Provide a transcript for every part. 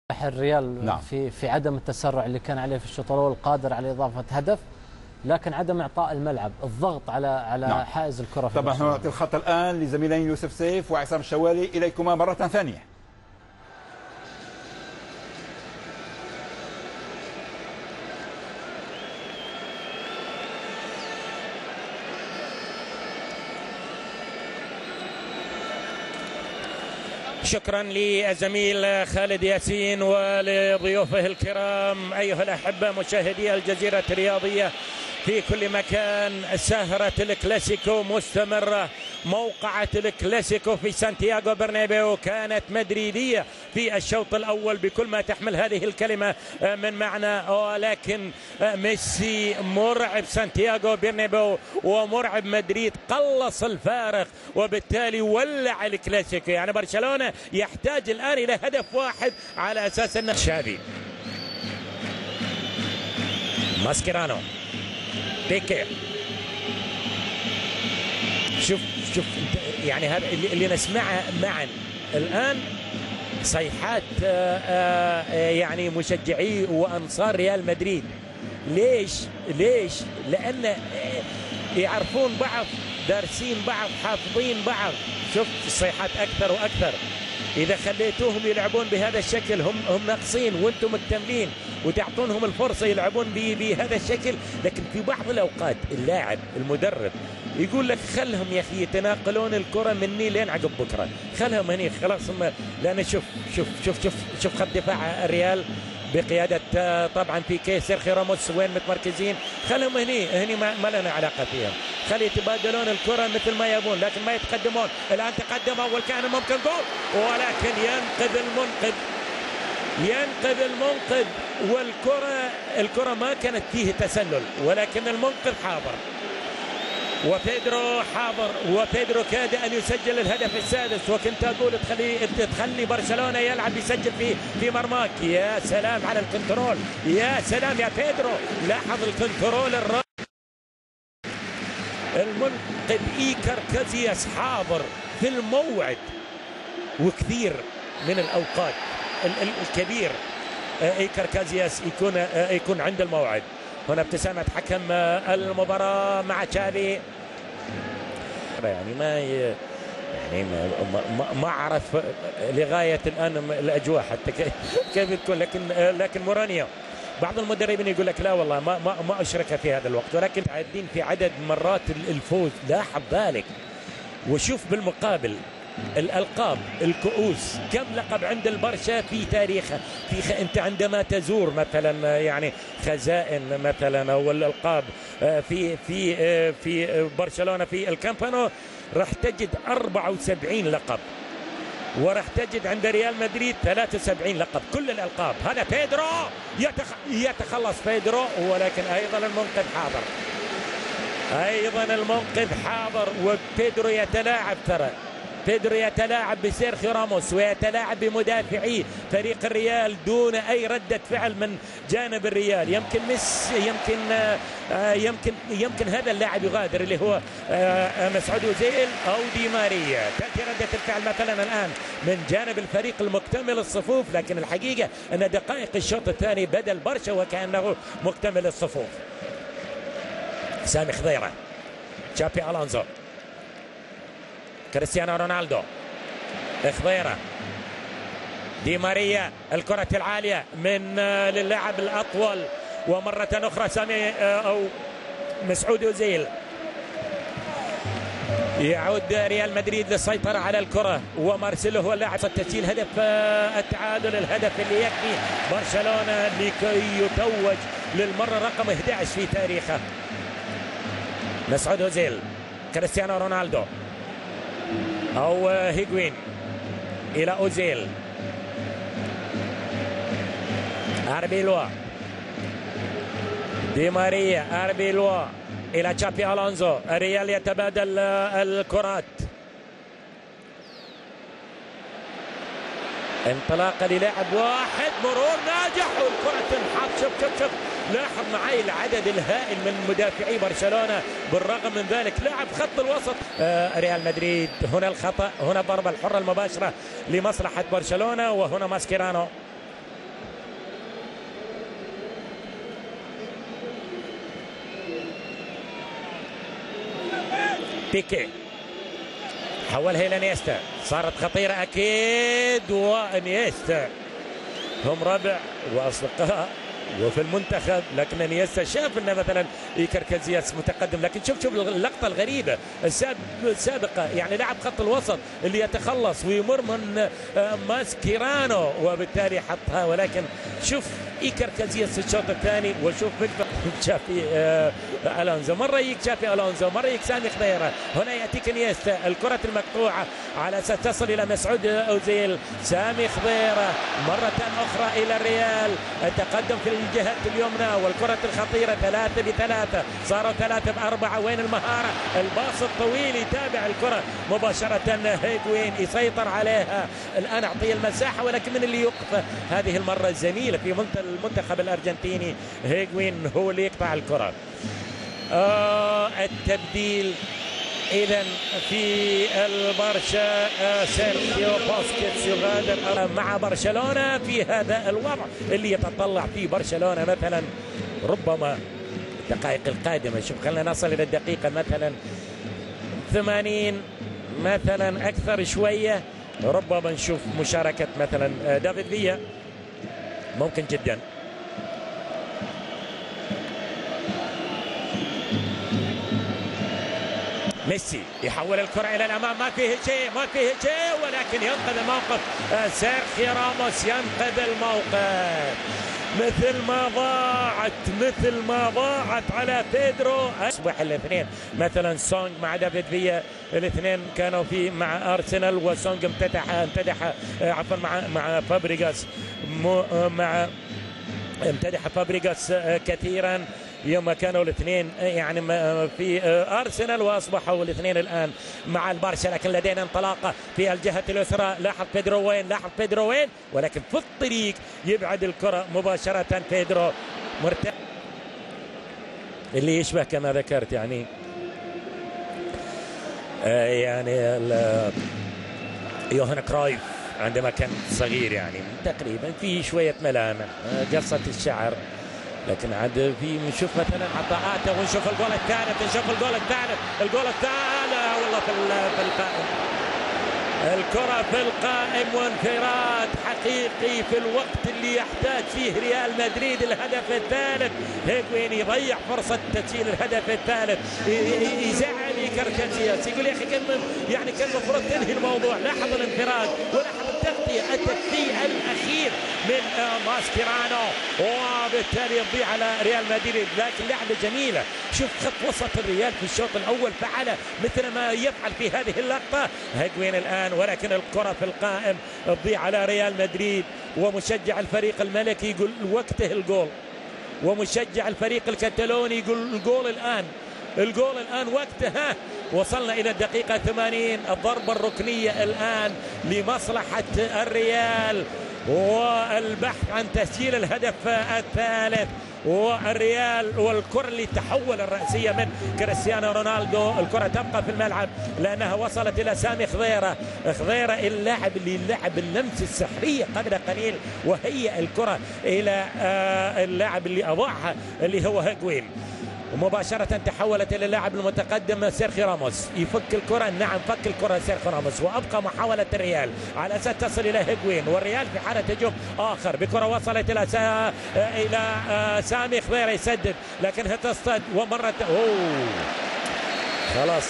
الريال نعم. في عدم التسرع اللي كان عليه في الشوط الاول، قادر على اضافه هدف، لكن عدم اعطاء الملعب، الضغط على نعم. حائز الكره. في طبعا نعطي الخط الان لزميلين يوسف سيف وعصام الشوالي، اليكما مره ثانيه. شكرا للزميل خالد ياسين ولضيوفه الكرام. أيها الأحبة مشاهدي الجزيرة الرياضية في كل مكان، سهرة الكلاسيكو مستمرة. موقعة الكلاسيكو في سانتياغو برنابيو كانت مدريدية في الشوط الأول بكل ما تحمل هذه الكلمة من معنى، ولكن ميسي مرعب سانتياغو برنابيو ومرعب مدريد، قلص الفارق وبالتالي ولع الكلاسيكو. يعني برشلونة يحتاج الآن إلى هدف واحد على أساس أن شافي ماسكيرانو بيكي. شوف يعني هذا اللي نسمعه معا الآن، صيحات يعني مشجعي وأنصار ريال مدريد. ليش؟ لأن يعرفون بعض، دارسين بعض، حافظين بعض. شوف الصيحات أكثر وأكثر. إذا خليتوهم يلعبون بهذا الشكل هم ناقصين، وأنتم مكتملين وتعطونهم الفرصة يلعبون بهذا الشكل. لكن في بعض الأوقات اللاعب المدرب يقول لك خلهم يا أخي يتناقلون الكرة مني لين عقب بكرة، خلهم هني خلاص. لأن شوف خط دفاع الريال بقيادة طبعا بيكي، سيرخيو راموس وين متمركزين، خلهم هني ما لنا علاقة فيهم، خلي يتبادلون الكرة مثل ما يبون، لكن ما يتقدمون. الآن تقدموا وكان ممكن جول، ولكن ينقذ المنقذ والكرة ما كانت فيه تسلل، ولكن المنقذ حاضر وبيدرو حاضر، وبيدرو كاد أن يسجل الهدف السادس. وكنت أقول تخلي برشلونة يلعب يسجل في مرماك. يا سلام على الكنترول، يا سلام يا بيدرو، لاحظ الكنترول الرائع. المنقذ إيكر كازياس حاضر في الموعد، وكثير من الأوقات الكبير إيكر كازياس يكون عند الموعد. هنا ابتسامة حكم المباراة مع تشافي. يعني ما أعرف لغاية الآن الأجواء حتى كيف تكون، لكن مورانيو بعض المدربين يقول لك لا والله ما أشرك في هذا الوقت، ولكن عادين في عدد مرات الفوز، لاحظ ذلك. وشوف بالمقابل الألقاب، الكؤوس، كم لقب عند البرشا في تاريخه. أنت عندما تزور مثلا يعني خزائن مثلا أو الألقاب في برشلونة في الكامبانو، راح تجد 74 لقب، وراح تجد عند ريال مدريد 73 لقب، كل الألقاب. هذا بيدرو يتخلص بيدرو، ولكن أيضا المنقذ حاضر، وبيدرو يتلاعب، ترى بيدرو يتلاعب بسيرخيو راموس ويتلاعب بمدافعي فريق الريال دون أي ردة فعل من جانب الريال. يمكن هذا اللاعب يغادر، اللي هو مسعود أوزيل أو دي ماريا. تأتي ردة الفعل مثلا الآن من جانب الفريق المكتمل الصفوف، لكن الحقيقة أن دقائق الشوط الثاني بدل برشا وكأنه مكتمل الصفوف. سامي خضيرة، تشابي ألونزو، كريستيانو رونالدو، خضيرة، دي ماريا، الكرة العالية من للاعب الأطول، ومرة أخرى سامي أو مسعود أوزيل. يعود ريال مدريد للسيطرة على الكرة، ومارسيلو هو اللاعب تسجيل هدف التعادل، الهدف اللي يكفي برشلونة لكي يتوج للمرة رقم 11 في تاريخه. مسعود أوزيل، كريستيانو رونالدو أو هيغوين إلى أوزيل، أربيلوا، دي ماريا، أربيلوا إلى تشابي ألونزو. الريال يتبادل الكرات، انطلاقة للاعب واحد، مرور ناجح والكرة تنحط. شوف لاحظ معي العدد الهائل من مدافعي برشلونة. بالرغم من ذلك لاعب خط الوسط ريال مدريد، هنا الخطأ، هنا ضربة الحرة المباشرة لمصلحة برشلونة، وهنا ماسكيرانو بيكي حولها الى انيستا، صارت خطيره اكيد، وانيستا هم ربع واصدقاء وفي المنتخب، لكن انيستا شاف انه مثلا ايكر كازياس متقدم، لكن شوف اللقطه الغريبه السابقه، يعني لاعب خط الوسط اللي يتخلص ويمر من ماسكيرانو وبالتالي حطها، ولكن شوف ايكر كازياس في الشوط الثاني، وشوف تشافي الونزو، مره يجيك تشافي الونزو، مره يجيك سامي خضيره، هنا ياتيك انيستا، الكره المقطوعه على اساس تصل الى مسعود اوزيل، سامي خضيره مره اخرى الى الريال، التقدم في الجهه اليمنى والكره الخطيره 3-3، صاروا 3-4، وين المهاره؟ الباص الطويل يتابع الكره مباشره هيغوين يسيطر عليها، الان اعطيه المساحه، ولكن من اللي يوقف هذه المره الزميله في المنتخب الارجنتيني، هيغوين هو اللي يقطع الكره. التبديل اذا في البرشا، سيرخيو بوسكيتس يغادر مع برشلونه في هذا الوضع اللي يتطلع فيه برشلونه مثلا ربما الدقائق القادمه. شوف خلينا نصل الى الدقيقه مثلا 80 مثلا اكثر شويه، ربما نشوف مشاركه مثلا دافيد فيا، ممكن جدا. ميسي يحول الكرة إلى الأمام، ما فيه شيء ولكن ينقذ الموقف سيرخيو راموس، ينقذ الموقف مثل ما ضاعت على بيدرو. أصبح الاثنين مثلا سونج مع دافيد فيا، الاثنين كانوا مع أرسنال، وسونج امتدح عفوا مع فابريغاس، امتدح فابريغاس كثيرا يوم كانوا الاثنين يعني في أرسنال، وأصبحوا الاثنين الآن مع البرشا، لكن لدينا انطلاقة في الجهة اليسرى. لاحظ بيدرو وين ولكن في الطريق يبعد الكرة مباشرة. بيدرو مرتاح اللي يشبه كما ذكرت يعني يوهان كرايف عندما كان صغير، يعني تقريبا في شوية ملامح، قصة الشعر، لكن عاد في نشوف مثلا عطاءاته، ونشوف الجول الثالث، والله في القائم، الكرة في القائم، وانفراد حقيقي في الوقت اللي يحتاج فيه ريال مدريد الهدف الثالث. هيغوين يضيع فرصة تسجيل الهدف الثالث، يزعل ايكر كازياس، يقول يا اخي كان المفروض تنهي الموضوع. لاحظ الانفراد ولاحظ التغطية الأخير من ماسكيرانو، وبالتالي يضيع على ريال مدريد، لكن لعبة جميلة. شوف خط وسط الريال في الشوط الأول فعل مثل ما يفعل في هذه اللقطة هيغوين الآن، ولكن الكرة في القائم تضيع على ريال مدريد، ومشجع الفريق الملكي يقول وقته الجول، ومشجع الفريق الكتالوني يقول الجول الآن وقتها. وصلنا إلى الدقيقة 80، الضربة الركنية الآن لمصلحة الريال، والبحث عن تسجيل الهدف الثالث، والريال والكرة اللي تحول الرأسية من كريستيانو رونالدو. الكرة تبقى في الملعب لأنها وصلت إلى سامي خضيرة اللاعب اللي لعب اللمسة السحرية قبل قليل، وهي الكرة إلى اللاعب اللي أضاعها اللي هو هيغوين، ومباشرة تحولت إلى اللاعب المتقدم سيرخيو راموس، يفك الكرة، نعم فك الكرة سيرخيو راموس، وأبقى محاولة الريال على أساس تصل إلى هيغوين، والريال في حالة هجوم آخر بكرة وصلت إلى سامي خضيره يسدد، لكنها تصطاد ومرت خلاص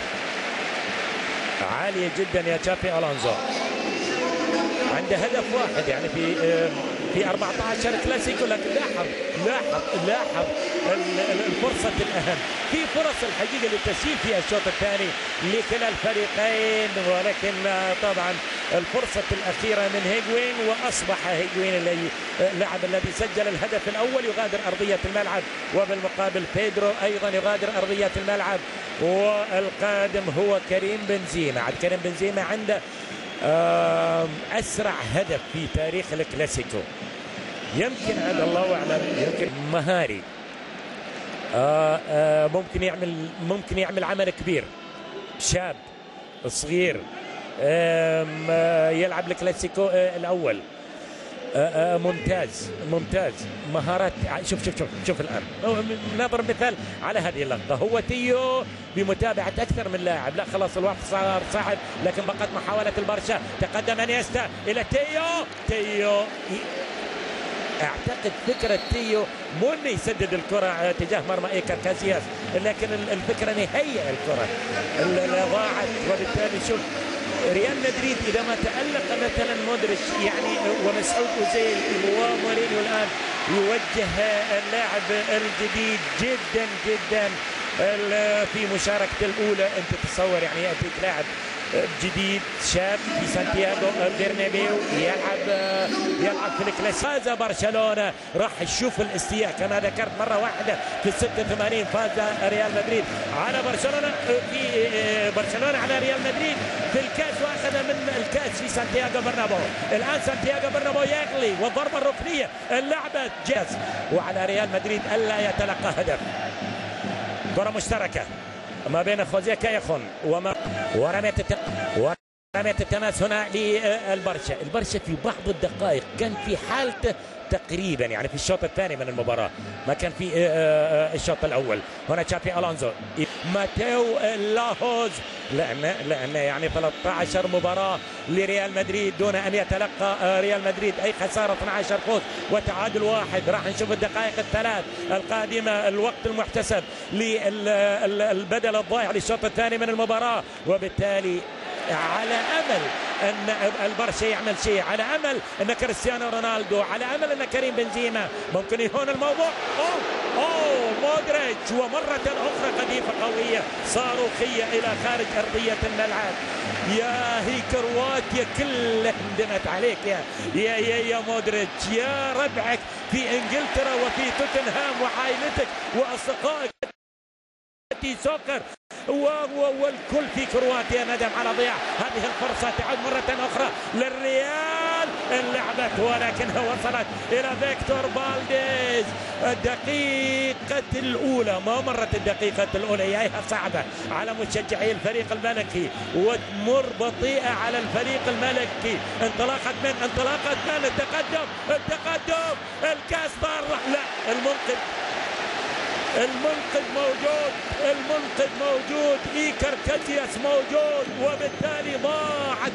عالية جدا يا تشافي ألونزو، عنده هدف واحد يعني في 14 كلاسيكو، لكن لاحظ الفرصة الأهم، في فرص الحقيقة للتسجيل في الشوط الثاني لكلا الفريقين، ولكن طبعا الفرصة الأخيرة من هيغوين، وأصبح هيغوين اللاعب الذي سجل الهدف الأول يغادر أرضية الملعب، وبالمقابل بيدرو أيضا يغادر أرضية الملعب، والقادم هو كريم بنزيما عنده أسرع هدف في تاريخ الكلاسيكو، يمكن هذا الله أعلم، يمكن مهاري، ممكن يعمل عمل كبير، شاب صغير يلعب الكلاسيكو الأول، ممتاز ممتاز، مهارات. شوف شوف شوف شوف الان نضرب مثال على هذه اللقطه، هو تيو بمتابعه اكثر من لاعب، لا خلاص الوقت صار صعب، لكن بقت محاوله البرشا، تقدم انيستا الى تيو. اعتقد فكره تيو مو انه يسدد الكره تجاه مرمى ايكر كازياس، لكن الفكره انه يهيئ الكره اللي ضاعت. وبالتالي شوف ريال مدريد اذا ما تالق مثلا مودريتش يعني ومسعود اوزيل ومورينيو الان يوجه اللاعب الجديد جدا جدا في مشاركته الاولى. انت تتصور يعني ياتيك لاعب جديد شاب في سانتياغو برنابيو يلعب في الكلاسيكو. فاز برشلونه، راح نشوف الاستياء كما ذكرت مره واحده في 86 فاز ريال مدريد على برشلونه على ريال مدريد في الكاس، واخذ من الكاس في سانتياغو برنابيو. الان سانتياغو برنابيو يغلي والضربه الركنيه اللعبه جاز، وعلى ريال مدريد الا يتلقى هدف. كره مشتركه ما بين خوزيه كايخون ورمية التماس هنا للبرشا. البرشا في بعض الدقائق كان في حالته تقريبا يعني في الشوط الثاني من المباراة، ما كان في الشوط الأول. هنا تشابي ألونزو، ماتيو لاهوز، لأن يعني 13 مباراة لريال مدريد دون أن يتلقى ريال مدريد أي خسارة، 12 فوز وتعادل 1. راح نشوف الدقائق الثلاث القادمة، الوقت المحتسب للبدل الضائع للشوط الثاني من المباراة. وبالتالي على امل ان البرشا يعمل شيء، على امل ان كريستيانو رونالدو، على امل ان كريم بنزيما ممكن يهون الموضوع. مودريتش، ومره اخرى قذيفه قويه صاروخيه الى خارج ارضيه الملعب. يا هي كرواتيا كلها اندمت عليك يا مودريتش، يا ربعك في انجلترا وفي توتنهام وعائلتك واصدقائك سوكر والكل في كرواتيا ندم على ضياع هذه الفرصة. تعود مرة أخرى للريال، اللعبة ولكنها وصلت إلى فيكتور بالديز. الدقيقة الأولى، ما مرت الدقيقة الأولى، هيها صعبة على مشجعي الفريق الملكي وتمر بطيئة على الفريق الملكي. انطلاقة من التقدم الكاس ضار، لا المنقذ موجود إيكر كازياس موجود، وبالتالي ضاعت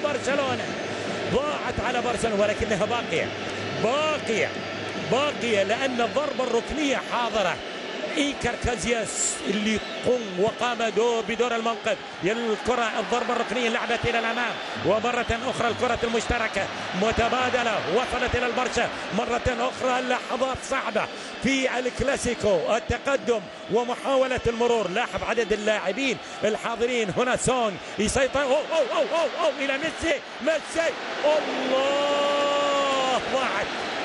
على برشلونة ولكنها باقية لأن الضربة الركنية حاضرة. إيكر كازياس اللي قم وقام بدور المنقذ. الكرة الضربة الركنية لعبت إلى الأمام، ومرة أخرى الكرة المشتركة متبادلة وصلت إلى البرشا. مرة أخرى اللحظات صعبة في الكلاسيكو، التقدم ومحاولة المرور. لاحظ عدد اللاعبين الحاضرين هنا. سونغ يسيطر أو إلى ميسي الله، ضاعت.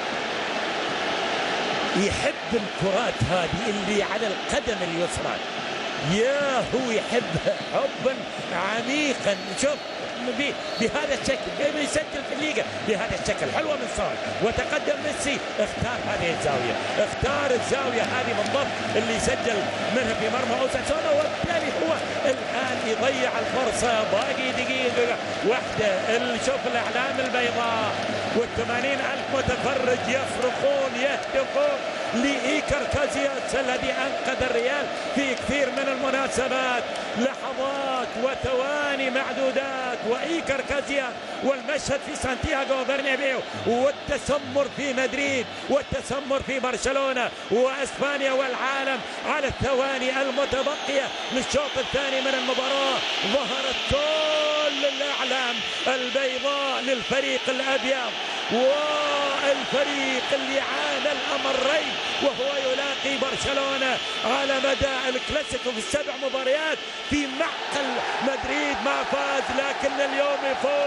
يحب الكرات هذه اللي على القدم اليسرى، هو يحبها حبا عميقا. شوف بهذا الشكل يسجل في الليغا بهذا الشكل، حلوه من سونغ وتقدم ميسي. اختار هذه الزاويه، اختار الزاويه هذه بالضبط اللي سجل منها في مرمى اوساسونا، وبالتالي هو الان يضيع الفرصه. باقي دقيقه واحده. شوف الاعلام البيضاء و80,000 متفرج يصرخون يهتفون لإيكر كازياس الذي أنقذ الريال في كثير من المناسبات. لحظات وثواني معدودات وإيكر كازياس، والمشهد في سانتياغو برنابيو، والتسمر في مدريد، والتسمر في برشلونة وأسبانيا والعالم على الثواني المتبقية للشوط الثاني من المباراة. ظهرت كل الأعلام البيضاء للفريق الأبيض، والفريق اللي عانى الأمرين وهو يلاقي برشلونة على مدى الكلاسيكو في 7 مباريات في معقل. مدريد ما فاز، لكن اليوم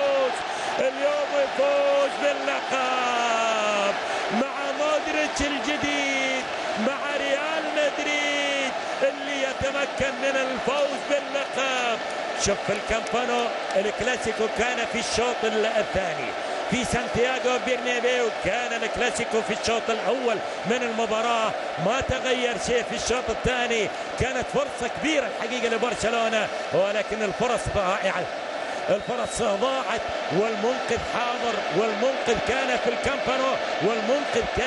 يفوز باللقب مع مودريتش الجديد، مع ريال مدريد اللي يتمكن من الفوز باللقب. شوف الكامبانو، الكلاسيكو كان في الشوط الثاني في سانتياغو برنابيو، كان الكلاسيكو في الشوط الأول من المباراة، ما تغير شيء في الشوط الثاني. كانت فرصة كبيرة الحقيقة لبرشلونة، ولكن الفرص رائعة الفرص ضاعت والمنقذ حاضر، والمنقذ كان في الكامبانو، والمنقذ كان